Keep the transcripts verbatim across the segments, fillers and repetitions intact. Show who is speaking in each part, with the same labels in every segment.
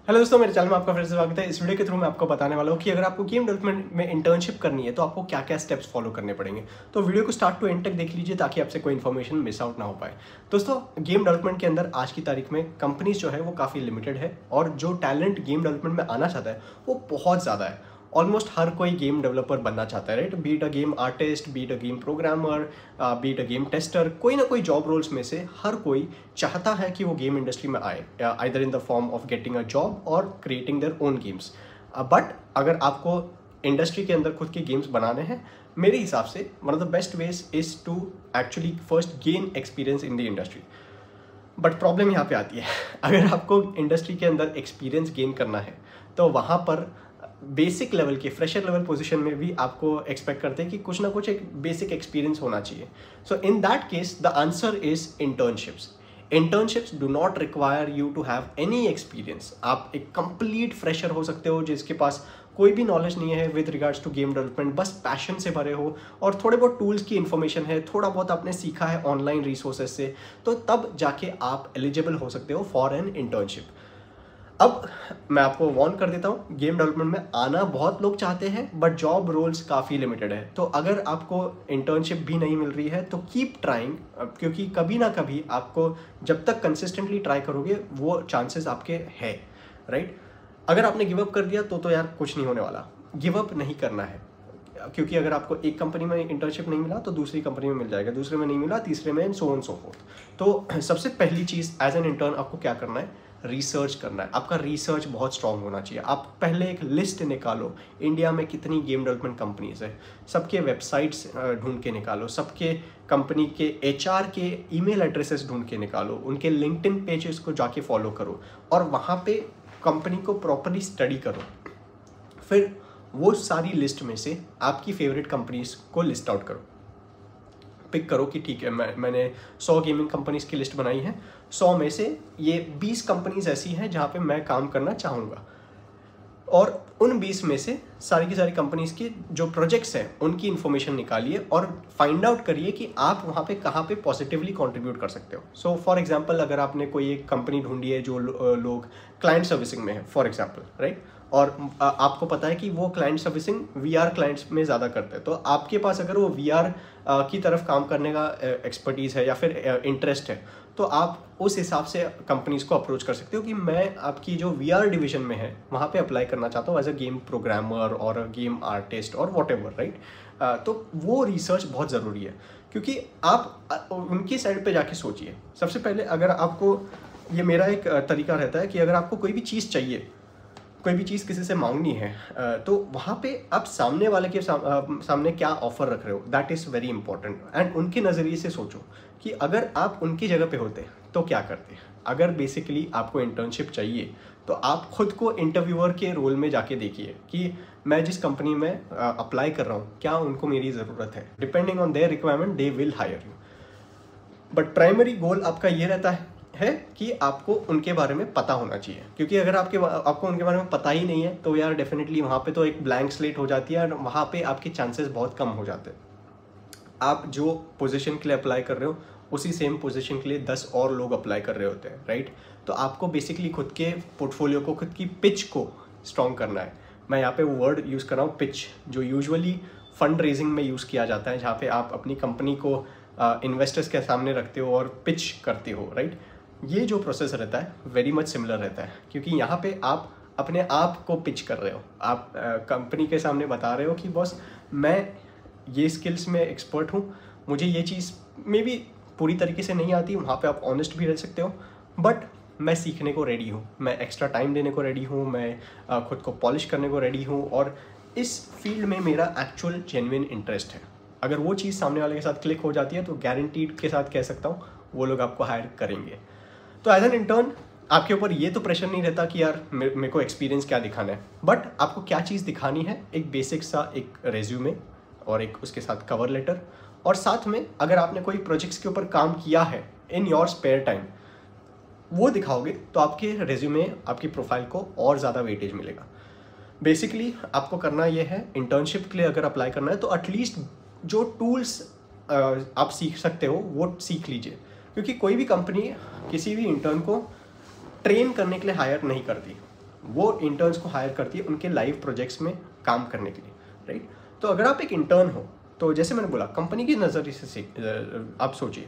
Speaker 1: Hello दोस्तों, मेरे channel में आपका फिर से स्वागत है। इस वीडियो के थ्रू मैं आपको बताने वाला हूँ कि अगर आपको गेम डेवलपमेंट में इंटर्नशिप करनी है तो आपको क्या क्या स्टेप्स फॉलो करने पड़ेंगे। तो वीडियो को स्टार्ट टू एंड तक देख लीजिए ताकि आपसे कोई इन्फॉर्मेशन मिस आउट ना हो पाए। दोस्तों, गेम डेवलपमेंट के अंदर आज की तारीख में कंपनीज जो है वो काफ़ी लिमिटेड है और जो टैलेंट गेम डेवलपमेंट में आना चाहता है वो बहुत ज़्यादा है। ऑलमोस्ट हर कोई गेम डेवलपर बनना चाहता है, right. Be it a game artist, be it a game programmer, be it a game tester, कोई ना कोई जॉब रोल्स में से हर कोई चाहता है कि वो गेम इंडस्ट्री में आए, either in the form of getting a job और creating their own games. But अगर आपको इंडस्ट्री के अंदर खुद के गेम्स बनाने हैं, मेरे हिसाब से one of the best ways is to actually first gain experience in the industry. But problem यहाँ पे आती है अगर आपको इंडस्ट्री के अंदर एक्सपीरियंस गेन करना है तो वहाँ पर बेसिक लेवल के फ्रेशर लेवल पोजीशन में भी आपको एक्सपेक्ट करते हैं कि कुछ ना कुछ एक बेसिक एक्सपीरियंस होना चाहिए। So in that case the answer is internships. Internships do not require you to have any experience. आप एक कंप्लीट फ्रेशर हो सकते हो जिसके पास कोई भी नॉलेज नहीं है with regards to game development, बस पैशन से भरे हो और थोड़े बहुत टूल्स की इन्फॉर्मेशन है, थोड़ा बहुत आपने सीखा है ऑनलाइन रिसोर्सेज से, तो तब जाके आप एलिजिबल हो सकते हो फॉर एन इंटर्नशिप। अब मैं आपको वार्न कर देता हूँ, गेम डेवलपमेंट में आना बहुत लोग चाहते हैं बट जॉब रोल्स काफ़ी लिमिटेड है। तो अगर आपको इंटर्नशिप भी नहीं मिल रही है तो कीप ट्राइंग, क्योंकि कभी ना कभी आपको जब तक कंसिस्टेंटली ट्राई करोगे वो चांसेस आपके है, राइट। अगर आपने गिव अप कर दिया तो तो यार कुछ नहीं होने वाला। गिव अप नहीं करना है, क्योंकि अगर आपको एक कंपनी में इंटर्नशिप नहीं मिला तो दूसरी कंपनी में मिल जाएगा, दूसरे में नहीं मिला तीसरे में, सो ऑन सो फोर्थ। तो सबसे पहली चीज़ एज एन इंटर्न आपको क्या करना है, रिसर्च करना है। आपका रिसर्च बहुत स्ट्रांग होना चाहिए। आप पहले एक लिस्ट निकालो, इंडिया में कितनी गेम डेवलपमेंट कंपनीज है, सबके वेबसाइट्स ढूंढ के निकालो, सबके कंपनी के एचआर के ईमेल एड्रेसेस ढूंढ के निकालो, उनके लिंक्डइन पेजेस को जाके फॉलो करो और वहाँ पे कंपनी को प्रॉपरली स्टडी करो। फिर वो सारी लिस्ट में से आपकी फेवरेट कंपनीज को लिस्ट आउट करो, पिक करो कि ठीक है, मैं मैंने सौ गेमिंग कंपनीज की लिस्ट बनाई है, सौ में से ये बीस कंपनीज ऐसी हैं जहाँ पे मैं काम करना चाहूँगा, और उन बीस में से सारी की सारी कंपनीज की जो प्रोजेक्ट्स हैं उनकी इन्फॉर्मेशन निकालिए और फाइंड आउट करिए कि आप वहाँ पे कहाँ पे पॉजिटिवली कंट्रीब्यूट कर सकते हो। सो फॉर एग्जांपल, अगर आपने कोई एक कंपनी ढूंढी है जो लो, लोग क्लाइंट सर्विसिंग में है फॉर एग्जांपल, राइट, और आपको पता है कि वो क्लाइंट सर्विसिंग वीआर क्लाइंट्स में ज़्यादा करते हैं, तो आपके पास अगर वो वीआर की तरफ काम करने का एक्सपर्टीज़ है या फिर इंटरेस्ट है तो आप उस हिसाब से कंपनीज को अप्रोच कर सकते हो कि मैं आपकी जो वीआर डिवीजन में है वहाँ पे अप्लाई करना चाहता हूँ एज अ गेम प्रोग्रामर और गेम आर्टिस्ट और वॉट एवर, राइट। तो वो रिसर्च बहुत ज़रूरी है, क्योंकि आप उनकी साइड पे जाके सोचिए। सबसे पहले अगर आपको, ये मेरा एक तरीका रहता है कि अगर आपको कोई भी चीज़ चाहिए, कोई भी चीज़ किसी से मांगनी है, तो वहाँ पे आप सामने वाले के साम, सामने क्या ऑफर रख रहे हो, that is very important. And उनके नज़रिए से सोचो कि अगर आप उनकी जगह पे होते तो क्या करते। अगर बेसिकली आपको इंटर्नशिप चाहिए तो आप खुद को इंटरव्यूअर के रोल में जाके देखिए कि मैं जिस कंपनी में अप्लाई कर रहा हूँ क्या उनको मेरी ज़रूरत है। Depending on their requirement they will hire you. But primary goal आपका ये रहता है है कि आपको उनके बारे में पता होना चाहिए, क्योंकि अगर आपके आपको उनके बारे में पता ही नहीं है तो यार डेफिनेटली वहाँ पे तो एक ब्लैंक स्लेट हो जाती है और वहाँ पे आपके चांसेस बहुत कम हो जाते हैं। आप जो पोजीशन के लिए अप्लाई कर रहे हो उसी सेम पोजीशन के लिए दस और लोग अप्लाई कर रहे होते हैं, राइट। तो आपको बेसिकली खुद के पोर्टफोलियो को, खुद की पिच को स्ट्रॉन्ग करना है। मैं यहाँ पे वर्ड यूज़ कर रहा हूँ पिच, जो यूजुअली फंड रेजिंग में यूज़ किया जाता है, जहाँ पे आप अपनी कंपनी को इन्वेस्टर्स के सामने रखते हो और पिच करते हो, राइट। ये जो प्रोसेस रहता है वेरी मच सिमिलर रहता है, क्योंकि यहाँ पे आप अपने आप को पिच कर रहे हो। आप कंपनी के सामने बता रहे हो कि बॉस मैं ये स्किल्स में एक्सपर्ट हूँ, मुझे ये चीज़ मे बी पूरी तरीके से नहीं आती, वहाँ पे आप ऑनेस्ट भी रह सकते हो, बट मैं सीखने को रेडी हूँ, मैं एक्स्ट्रा टाइम देने को रेडी हूँ, मैं खुद को पॉलिश करने को रेडी हूँ और इस फील्ड में मेरा एक्चुअल जेन्युइन इंटरेस्ट है। अगर वो चीज़ सामने वाले के साथ क्लिक हो जाती है तो गारंटीड के साथ कह सकता हूँ वो लोग आपको हायर करेंगे। तो एज एन इंटर्न आपके ऊपर ये तो प्रेशर नहीं रहता कि यार मेरे को एक्सपीरियंस क्या दिखाना है, बट आपको क्या चीज़ दिखानी है, एक बेसिक सा एक रेज्यूमे और एक उसके साथ कवर लेटर, और साथ में अगर आपने कोई प्रोजेक्ट्स के ऊपर काम किया है इन योर स्पेयर टाइम वो दिखाओगे तो आपके रेज्यूमे, आपकी प्रोफाइल को और ज़्यादा वेटेज मिलेगा। बेसिकली आपको करना ये है, इंटर्नशिप के लिए अगर अप्लाई करना है तो एटलीस्ट जो टूल्स आप सीख सकते हो वो सीख लीजिए, क्योंकि कोई भी कंपनी किसी भी इंटर्न को ट्रेन करने के लिए हायर नहीं करती। वो इंटर्न्स को हायर करती है उनके लाइव प्रोजेक्ट्स में काम करने के लिए, राइट। तो अगर आप एक इंटर्न हो तो जैसे मैंने बोला कंपनी की नज़रिए से आप सोचिए,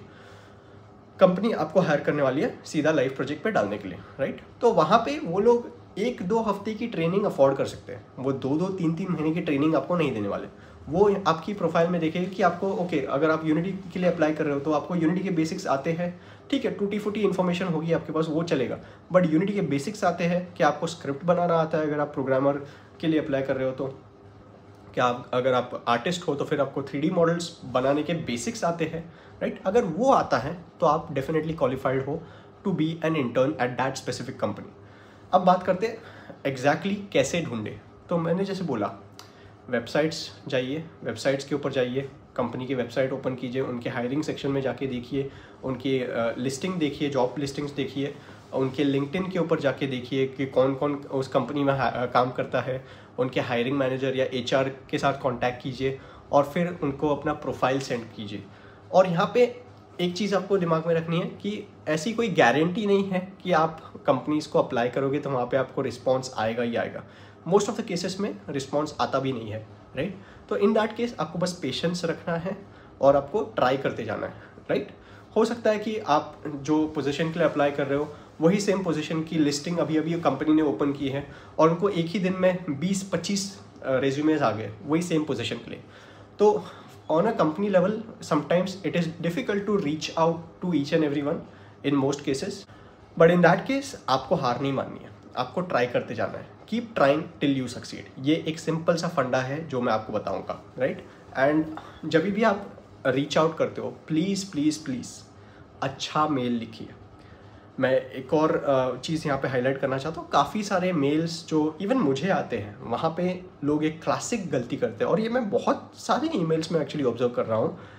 Speaker 1: कंपनी आपको हायर करने वाली है सीधा लाइव प्रोजेक्ट पे डालने के लिए, राइट। तो वहाँ पे वो लोग एक दो हफ्ते की ट्रेनिंग अफोर्ड कर सकते हैं, वो दो दो तीन तीन महीने की ट्रेनिंग आपको नहीं देने वाले। वो आपकी प्रोफाइल में देखेंगे कि आपको ओके अगर आप यूनिटी के लिए अप्लाई कर रहे हो तो आपको यूनिटी के बेसिक्स आते हैं, ठीक है, टूटी फूटी इन्फॉर्मेशन होगी आपके पास, वो चलेगा, बट यूनिटी के बेसिक्स आते हैं कि आपको स्क्रिप्ट बनाना आता है अगर आप प्रोग्रामर के लिए अप्लाई कर रहे हो तो, क्या आप अगर आप आर्टिस्ट हो तो फिर आपको थ्री डी मॉडल्स बनाने के बेसिक्स आते हैं, राइट। अगर वो आता है तो आप डेफिनेटली क्वालिफाइड हो to be an intern at that specific company. अब बात करते हैं एग्जैक्टली exactly कैसे ढूंढे। तो मैंने जैसे बोला वेबसाइट्स जाइए, वेबसाइट्स के ऊपर जाइए, कंपनी की वेबसाइट ओपन कीजिए, उनके हायरिंग सेक्शन में जाके देखिए, उनकी लिस्टिंग देखिए, जॉब लिस्टिंग्स देखिए, उनके लिंक्डइन के ऊपर जाके देखिए कि कौन कौन उस कंपनी में काम करता है, उनके हायरिंग मैनेजर या एचआर के साथ कांटेक्ट कीजिए और फिर उनको अपना प्रोफाइल सेंड कीजिए। और यहाँ पे एक चीज़ आपको दिमाग में रखनी है कि ऐसी कोई गारंटी नहीं है कि आप कंपनीज़ को अप्लाई करोगे तो वहाँ पे आपको रिस्पॉन्स आएगा ही आएगा। मोस्ट ऑफ द केसेस में रिस्पॉन्स आता भी नहीं है, राइट। तो इन दैट केस आपको बस पेशेंस रखना है और आपको ट्राई करते जाना है, राइट। हो सकता है कि आप जो पोजीशन के लिए अप्लाई कर रहे हो वही सेम पोजीशन की लिस्टिंग अभी अभी कंपनी ने ओपन की है और उनको एक ही दिन में बीस पच्चीस रेज्यूमेज आ गए वही सेम पोजीशन के लिए। तो on a company level sometimes it is difficult to reach out to each and every one in most cases, but in that case आपको हार नहीं माननी है, आपको ट्राई करते जाना है। Keep trying till you succeed. ये एक सिंपल सा फंडा है जो मैं आपको बताऊंगा, राइट। एंड जब भी आप रीच आउट करते हो प्लीज़ प्लीज़ प्लीज़ अच्छा मेल लिखिए। मैं एक और चीज़ यहाँ पे हाईलाइट करना चाहता हूँ, काफ़ी सारे मेल्स जो इवन मुझे आते हैं वहाँ पे लोग एक क्लासिक गलती करते हैं, और ये मैं बहुत सारे ईमेल्स में एक्चुअली ऑब्जर्व कर रहा हूँ।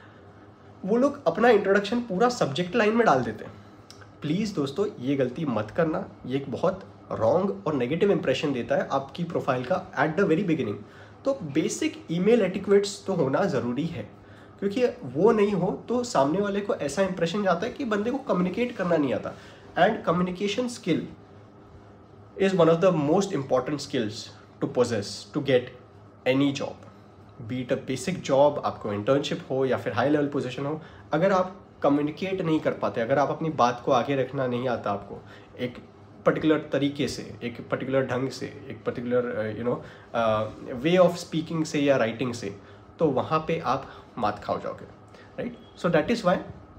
Speaker 1: वो लोग अपना इंट्रोडक्शन पूरा सब्जेक्ट लाइन में डाल देते हैं। प्लीज़ दोस्तों ये गलती मत करना, ये एक बहुत रॉन्ग और नेगेटिव इंप्रेशन देता है आपकी प्रोफाइल का एट द वेरी बिगिनिंग। तो बेसिक ईमेल एटिक्वेट्स तो होना ज़रूरी है, क्योंकि वो नहीं हो तो सामने वाले को ऐसा इंप्रेशन जाता है कि बंदे को कम्युनिकेट करना नहीं आता। And communication skill is one of the most important skills to possess to get any job, be it a basic job, आपको इंटर्नशिप हो या फिर हाई लेवल पोजीशन हो। अगर आप कम्युनिकेट नहीं कर पाते, अगर आप अपनी बात को आगे रखना नहीं आता आपको एक पर्टिकुलर तरीके से, एक पर्टिकुलर ढंग से, एक particular you know way of speaking से या राइटिंग से, तो वहाँ पे आप मात खाओ जाओगे, right. So that is why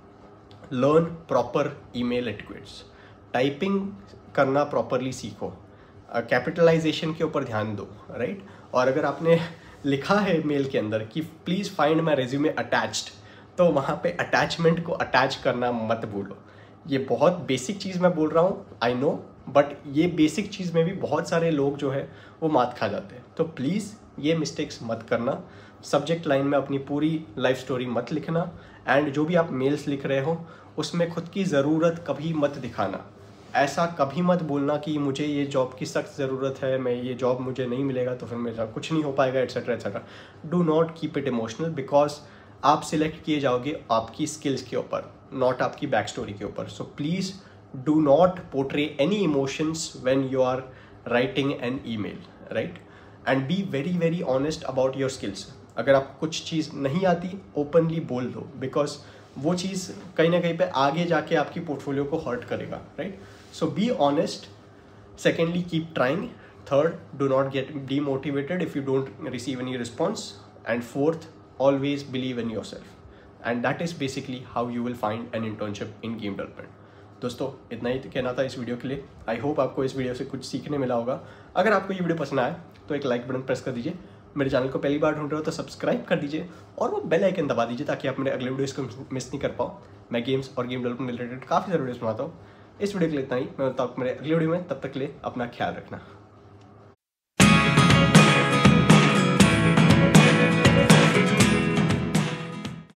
Speaker 1: learn proper email etiquettes. Typing करना प्रॉपरली सीखो, कैपिटलाइजेशन uh, के ऊपर ध्यान दो, राइट। और अगर आपने लिखा है मेल के अंदर कि please find my resume attached, तो वहाँ पे अटैचमेंट को अटैच करना मत भूलो। ये बहुत बेसिक चीज़ मैं बोल रहा हूँ, आई नो, बट ये बेसिक चीज़ में भी बहुत सारे लोग जो है वो मात खा जाते हैं। तो प्लीज़ ये मिस्टेक्स मत करना। सब्जेक्ट लाइन में अपनी पूरी लाइफ स्टोरी मत लिखना, एंड जो भी आप मेल्स लिख रहे हो उसमें खुद की ज़रूरत कभी मत दिखाना। ऐसा कभी मत बोलना कि मुझे ये जॉब की सख्त ज़रूरत है, मैं ये जॉब मुझे नहीं मिलेगा तो फिर मेरा कुछ नहीं हो पाएगा, etcetera etcetera. Do not keep it emotional, because आप सिलेक्ट किए जाओगे आपकी स्किल्स के ऊपर, नॉट आपकी बैक स्टोरी के ऊपर। So please do not portray any emotions when you are writing an email, right. And be very very honest about your skills. अगर आपको कुछ चीज़ नहीं आती ओपनली बोल दो, बिकॉज वो चीज़ कहीं ना कहीं पे आगे जाके आपकी पोर्टफोलियो को हर्ट करेगा, right. So be honest. Secondly keep trying. Third, do not get demotivated if you don't receive any response. And fourth, always believe in yourself, and that is basically how you will find an internship in game development। दोस्तों इतना ही कहना था इस video के लिए। I hope आपको इस video से कुछ सीखने मिला होगा। अगर आपको ये वीडियो पसंद आया तो एक लाइक बटन प्रेस कर दीजिए, मेरे चैनल को पहली बार ढूंढ रहे हो तो सब्सक्राइब कर दीजिए और वो बेल आइकन दबा दीजिए ताकि आप मेरे अगले वीडियोस को मिस नहीं कर पाओ। मैं गेम्स और गेम डेवलपमेंट रिलेटेड काफ़ी सारे वीडियोस बनाता हूँ। इस वीडियो के लिए इतना ही। मैं बताऊँ मेरे अगले वीडियो में, तब तक के लिए अपना ख्याल रखना।